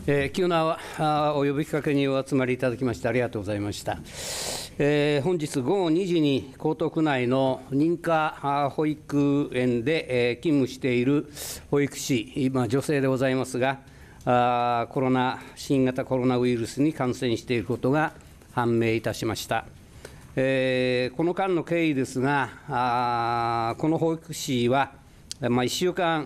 急なお呼びかけにお集まりいただきましてありがとうございました。本日午後2時に江東区内の認可保育園で勤務している保育士、女性でございますが、新型コロナウイルスに感染していることが判明いたしました。この間の経緯ですが、この保育士は、1週間、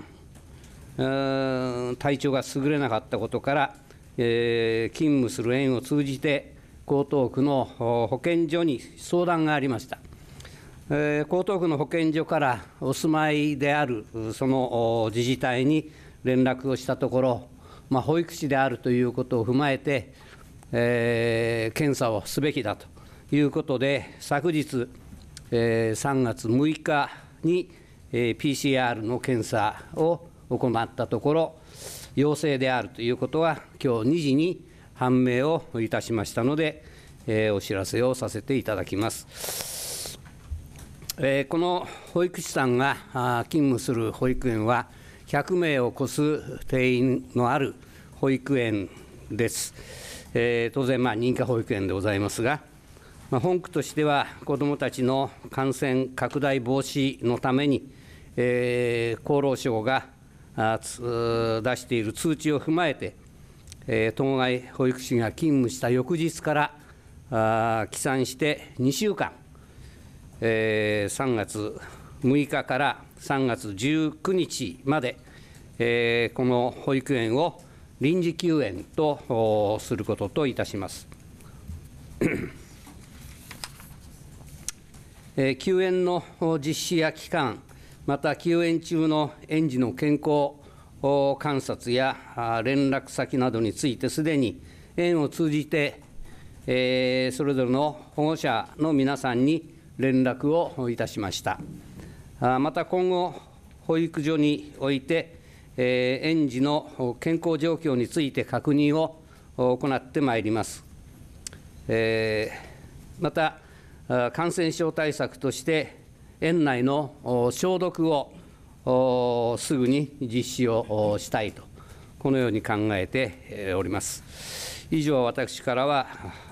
体調が優れなかったことから、勤務する園を通じて、江東区の保健所に相談がありました。江東区の保健所からお住まいであるその自治体に連絡をしたところ、保育士であるということを踏まえて、検査をすべきだということで、昨日、3月6日に PCR の検査を行ったところ、陽性であるということは、今日2時に判明をいたしましたので、お知らせをさせていただきます。この保育士さんが勤務する保育園は、100名を超す定員のある保育園です。当然、認可保育園でございますが、本区としては、子どもたちの感染拡大防止のために、厚労省が出している通知を踏まえて、当該保育士が勤務した翌日から起算して2週間、3月6日から3月19日まで、この保育園を臨時休園とすることといたします。休園の実施や期間、また休園中の園児の健康観察や連絡先などについて、すでに園を通じて、それぞれの保護者の皆さんに連絡をいたしました。また今後、保育所において、園児の健康状況について確認を行ってまいります。また、感染症対策として、園内の消毒をすぐに実施をしたいと、このように考えております。以上、私からは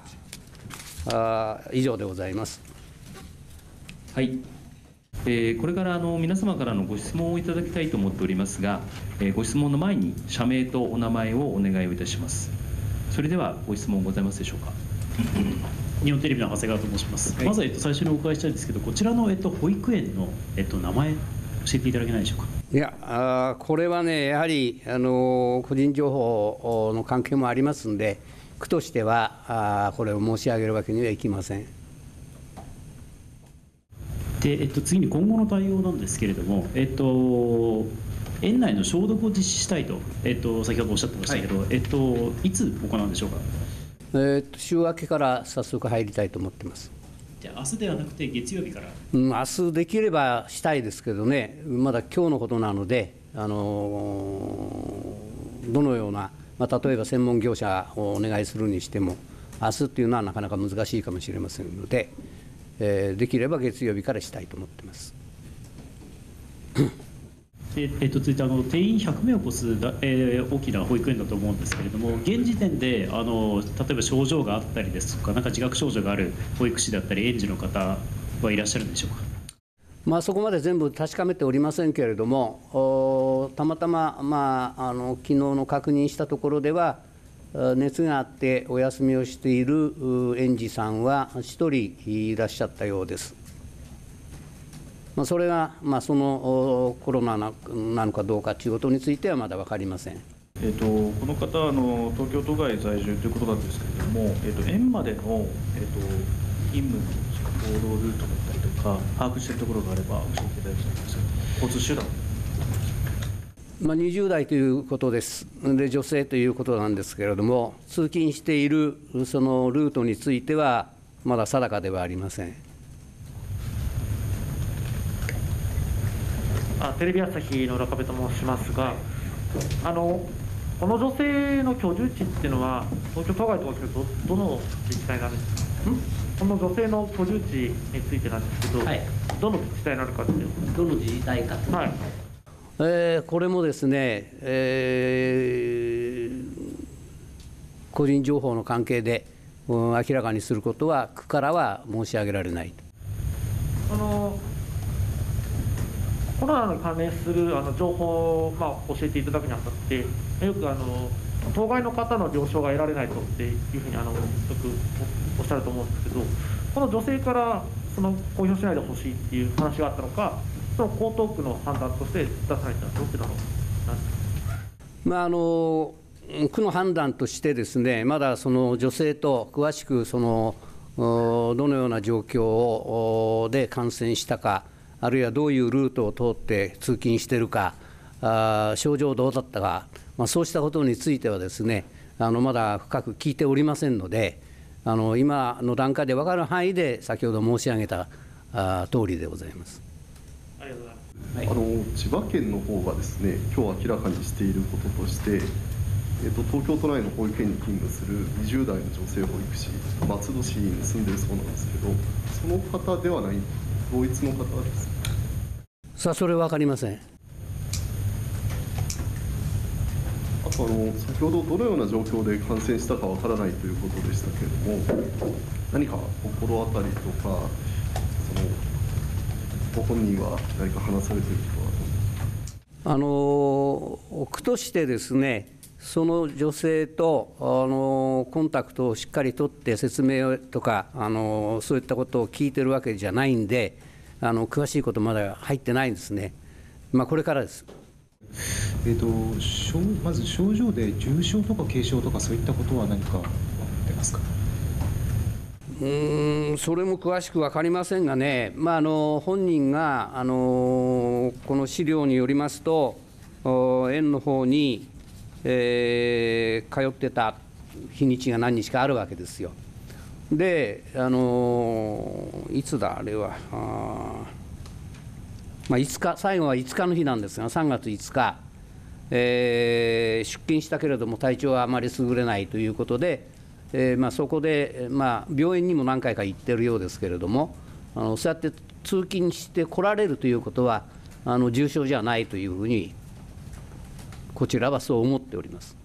以上でございます。 はい、これから皆様からのご質問をいただきたいと思っておりますが、ご質問の前に社名とお名前をお願いをいたします。それではご質問ございますでしょうか。 日本テレビの長谷川と申します。 はい、 まず最初にお伺いしたいんですけど、こちらの保育園の名前教えていただけないでしょうか。 いや、これはね、やはり個人情報の関係もありますので、区としてはこれを申し上げるわけにはいきません。 で、次に今後の対応なんですけれども、園内の消毒を実施したいと、先ほどおっしゃってましたけど、はい、いつ行うんでしょうか。 週明けから早速入りたいと思ってます。 じゃあ、明日ではなくて月曜日から。 明日できればしたいですけどね、まだ今日のことなので、どのような、例えば専門業者をお願いするにしても、明日っていうのはなかなか難しいかもしれませんので、できれば月曜日からしたいと思ってます。 続いて定員100名を超す大きな保育園だと思うんですけれども、現時点で例えば症状があったりですとか、自覚症状がある保育士だったり、園児の方はいらっしゃるんでしょうか。 そこまで全部確かめておりませんけれども、たまたま、昨日の確認したところでは、熱があってお休みをしている園児さんは1人いらっしゃったようです。それが、そのコロナなのかどうかということについてはまだ分かりません。 この方は東京都外在住ということなんですけれども、園までの、勤務の行動ルートだったりとか、把握しているところがあれば教えていただきたいんですが、交通手段。 20代ということです。で、女性ということなんですけれども、通勤しているそのルートについては、まだ定かではありません。 テレビ朝日の浦壁と申しますが、この女性の居住地っていうのは、東京都外とかですけど、どの自治体なんですか。この女性の居住地についてなんですけど、はい、どの自治体になるかっていう。 どの自治体か。 はい。 これもですね、 個人情報の関係で明らかにすることは、区からは申し上げられない。 コロナに関連する情報を、教えていただくにあたって、よく当該の方の了承が得られないとっていうふうによくおっしゃると思うんですけど、この女性から公表しないでほしいっていう話があったのか、その江東区の判断として出されたどちらのなんですか。 区の判断としてですね、まだその女性と詳しくどのような状況で感染したか、あるいはどういうルートを通って通勤しているか、症状どうだったか、そうしたことについてはですね、まだ深く聞いておりませんので、今の段階で分かる範囲で先ほど申し上げた通りでございます。 ありがとうございます。 千葉県の方がですね、今日明らかにしていることとして、東京都内の保育園に勤務する20代の女性保育士、松戸市に住んでいるそうなんですけど、その方ではない、同一の方ですか。 さあ、それは分かりません。 あと先ほどどのような状況で感染したかわからないということでしたけれども、何か心当たりとか、ご本人は何か話されていることは。 区としてですね、その女性とコンタクトをしっかり取って説明とかそういったことを聞いてるわけじゃないんで、詳しいことまだ入ってないんですね。これからです。 まず症状で重症とか軽症とかそういったことは何か分かってますか。 それも詳しく分かりませんがね、本人がこの資料によりますと、園の方に、通ってた日にちが何日かあるわけですよ。で、いつだ、あれは、5日、最後は5日の日なんですが、3月5日、出勤したけれども、体調はあまり優れないということで、そこで、病院にも何回か行ってるようですけれども、そうやって通勤して来られるということは、重症じゃないというふうに、こちらはそう思っております。